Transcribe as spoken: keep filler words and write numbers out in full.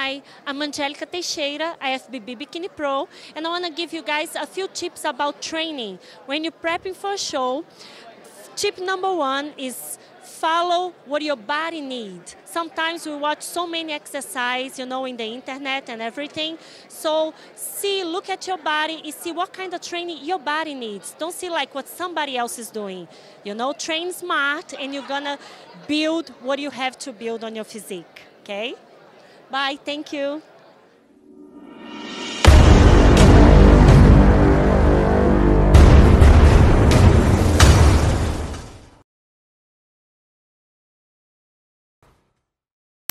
Hi, I'm Angelica Teixeira, I F B B Bikini Pro, and I want to give you guys a few tips about training. When you're prepping for a show, tip number one is follow what your body needs. Sometimes we watch so many exercises, you know, in the internet and everything. So see, look at your body and see what kind of training your body needs. Don't see like what somebody else is doing. You know, train smart and you're gonna build what you have to build on your physique, okay? Bye, thank you.